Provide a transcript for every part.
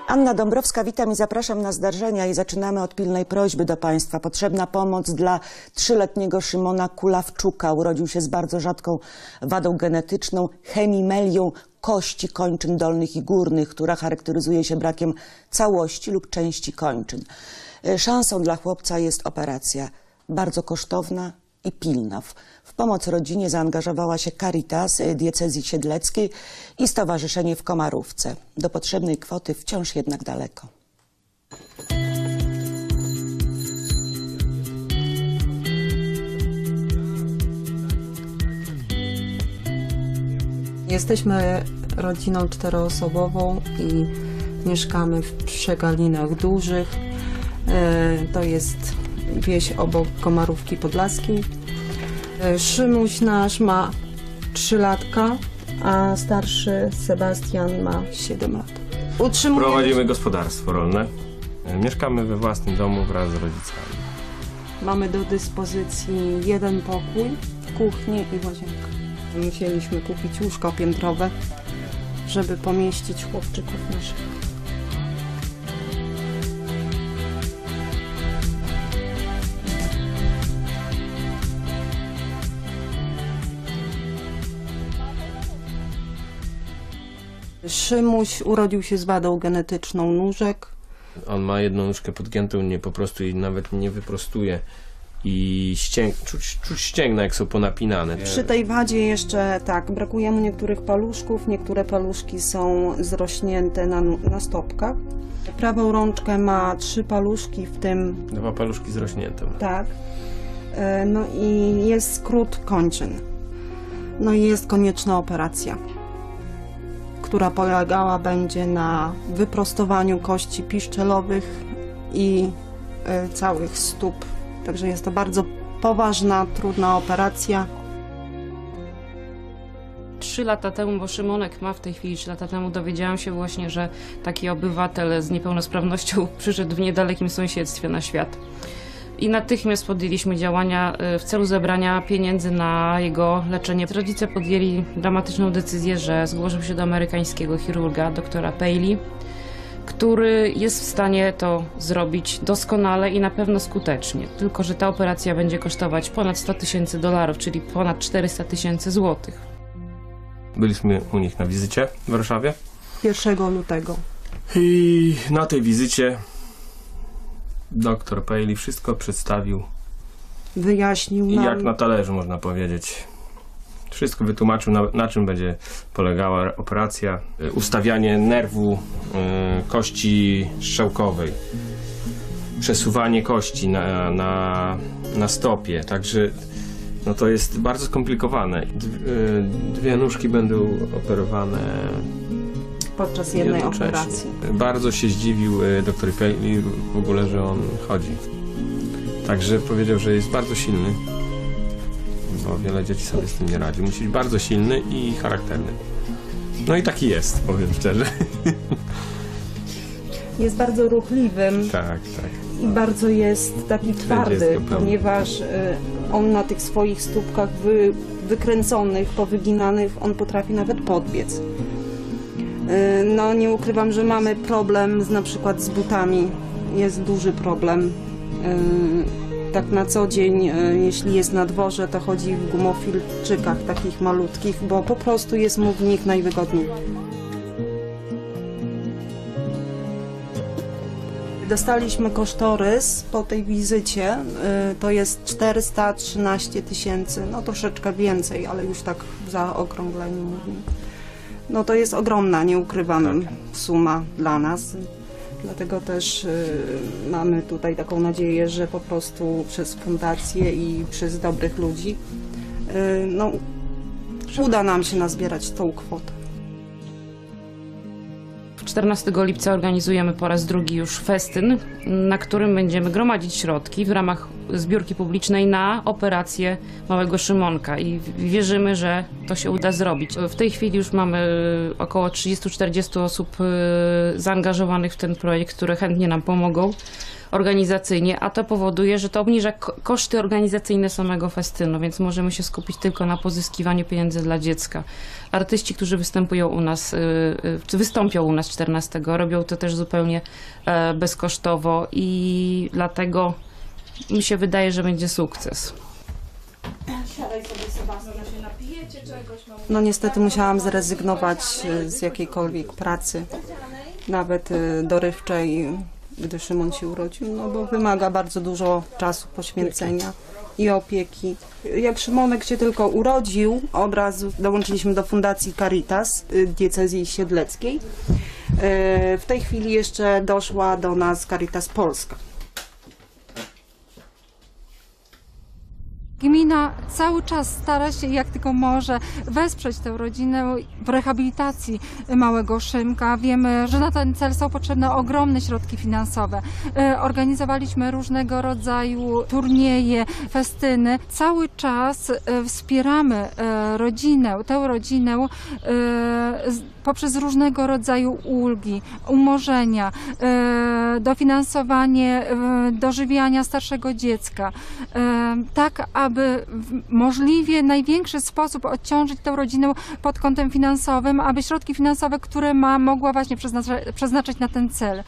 Anna Dąbrowska, witam i zapraszam na zdarzenia i zaczynamy od pilnej prośby do Państwa. Potrzebna pomoc dla 3-letniego Szymona Kulawczuka. Urodził się z bardzo rzadką wadą genetyczną, hemimelią kości kończyn dolnych i górnych, która charakteryzuje się brakiem całości lub części kończyn. Szansą dla chłopca jest operacja, bardzo kosztowna i pilna. W pomoc rodzinie zaangażowała się Caritas Diecezji Siedleckiej i Stowarzyszenie w Komarówce. Do potrzebnej kwoty wciąż jednak daleko. Jesteśmy rodziną 4-osobową i mieszkamy w Przegalinach Dużych. To jest wieś obok Komarówki Podlaskiej. Szymuś nasz ma 3 latka, a starszy Sebastian ma 7 lat. Prowadzimy gospodarstwo rolne. Mieszkamy we własnym domu wraz z rodzicami. Mamy do dyspozycji 1 pokój, kuchnię i łazienkę. Musieliśmy kupić łóżko piętrowe, żeby pomieścić chłopczyków naszych. Szymuś urodził się z wadą genetyczną nóżek. On ma jedną nóżkę podgiętą, po prostu i nawet nie wyprostuje. I czuć ścięgna, jak są ponapinane. Przy tej wadzie jeszcze tak, brakuje mu niektórych paluszków. Niektóre paluszki są zrośnięte na stopkach. Prawą rączkę ma 3 paluszki, w tym 2 paluszki zrośnięte. Tak. No i jest skrót kończyn. No i jest konieczna operacja, która polegała będzie na wyprostowaniu kości piszczelowych i całych stóp. Także jest to bardzo poważna, trudna operacja. 3 lata temu, bo Szymonek ma w tej chwili 3 lata temu, dowiedziałam się właśnie, że taki obywatel z niepełnosprawnością przyszedł w niedalekim sąsiedztwie na świat. I natychmiast podjęliśmy działania w celu zebrania pieniędzy na jego leczenie. Rodzice podjęli dramatyczną decyzję, że zgłoszą się do amerykańskiego chirurga, doktora Paley, który jest w stanie to zrobić doskonale i na pewno skutecznie. Tylko że ta operacja będzie kosztować ponad $100 000, czyli ponad 400 000 złotych. Byliśmy u nich na wizycie w Warszawie. 1 lutego. I na tej wizycie doktor Paley wszystko przedstawił. Wyjaśnił I nam, jak na talerzu, można powiedzieć. Wszystko wytłumaczył, na czym będzie polegała operacja. Ustawianie nerwu kości strzałkowej. Przesuwanie kości na stopie. Także no to jest bardzo skomplikowane. 2 nóżki będą operowane podczas jednej operacji. Bardzo się zdziwił dr Paley w ogóle, że on chodzi. Także powiedział, że jest bardzo silny, bo wiele dzieci sobie z tym nie radzi. Musi być bardzo silny i charakterny. No i taki jest, powiem szczerze. Jest bardzo ruchliwym. Tak. I bardzo jest taki twardy, ponieważ on na tych swoich stópkach wykręconych, powyginanych, on potrafi nawet podbiec. No nie ukrywam, że mamy problem na przykład z butami. Jest duży problem. Tak na co dzień, jeśli jest na dworze, to chodzi w gumofilczykach takich malutkich, bo po prostu jest mu w nich najwygodniej. Dostaliśmy kosztorys po tej wizycie, to jest 413 000, no troszeczkę więcej, ale już tak w zaokrągleniu mówię. No to jest ogromna, nie ukrywam, suma dla nas. Dlatego też mamy tutaj taką nadzieję, że po prostu przez fundację i przez dobrych ludzi no, uda nam się nazbierać tą kwotę. 14 lipca organizujemy po raz drugi już festyn, na którym będziemy gromadzić środki w ramach zbiórki publicznej na operację małego Szymonka i wierzymy, że to się uda zrobić. W tej chwili już mamy około 30-40 osób zaangażowanych w ten projekt, które chętnie nam pomogą. organizacyjnie, a to powoduje, że to obniża koszty organizacyjne samego festynu, więc możemy się skupić tylko na pozyskiwaniu pieniędzy dla dziecka. Artyści, którzy występują u nas, czy wystąpią u nas 14, robią to też zupełnie bezkosztowo i dlatego mi się wydaje, że będzie sukces. No niestety musiałam zrezygnować z jakiejkolwiek pracy, nawet dorywczej, gdy Szymon się urodził, no bo wymaga bardzo dużo czasu poświęcenia i opieki. Jak Szymonek się tylko urodził, od razu dołączyliśmy do Fundacji Caritas Diecezji Siedleckiej. W tej chwili jeszcze doszła do nas Caritas Polska. Gmina cały czas stara się, jak tylko może, wesprzeć tę rodzinę w rehabilitacji małego Szymka. Wiemy, że na ten cel są potrzebne ogromne środki finansowe. Organizowaliśmy różnego rodzaju turnieje, festyny. Cały czas wspieramy tę rodzinę poprzez różnego rodzaju ulgi, umorzenia, dofinansowanie dożywiania starszego dziecka, tak aby w możliwie największy sposób odciążyć tę rodzinę pod kątem finansowym, aby środki finansowe, które ma, mogła właśnie przeznaczyć na ten cel.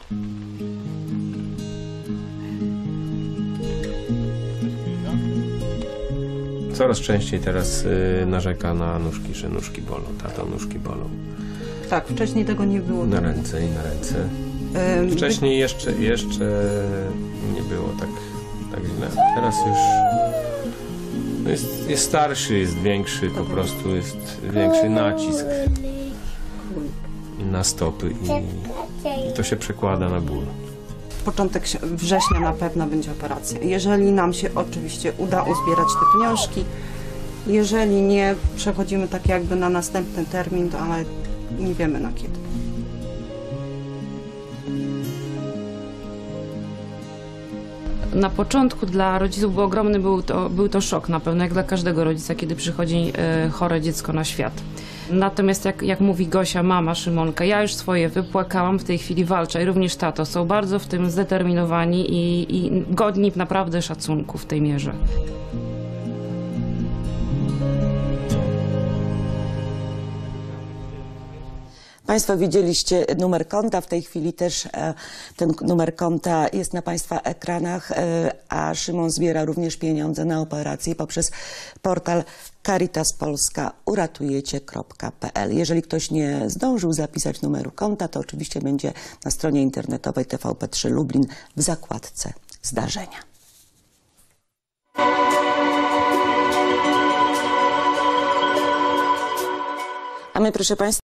Coraz częściej teraz narzeka na nóżki, że nóżki bolą. Tato, nóżki bolą. Tak, wcześniej tego nie było. Na ręce i na ręce. Wcześniej jeszcze nie było tak źle. Teraz już no jest starszy, jest większy, po prostu jest większy nacisk na stopy i to się przekłada na ból. Początek września na pewno będzie operacja. Jeżeli nam się oczywiście uda uzbierać te pieniążki, jeżeli nie, przechodzimy tak jakby na następny termin, ale nie wiemy na kiedy. Na początku dla rodziców był ogromny, był to szok na pewno, jak dla każdego rodzica, kiedy przychodzi chore dziecko na świat. Natomiast jak mówi Gosia, mama Szymonka, ja już swoje wypłakałam, w tej chwili walczę i również tato są bardzo w tym zdeterminowani i godni naprawdę szacunku w tej mierze. Państwo widzieliście numer konta, w tej chwili też ten numer konta jest na Państwa ekranach, a Szymon zbiera również pieniądze na operację poprzez portal caritaspolska.uratujecie.pl. Jeżeli ktoś nie zdążył zapisać numeru konta, to oczywiście będzie na stronie internetowej TVP3 Lublin w zakładce zdarzenia. A my, proszę Państwa,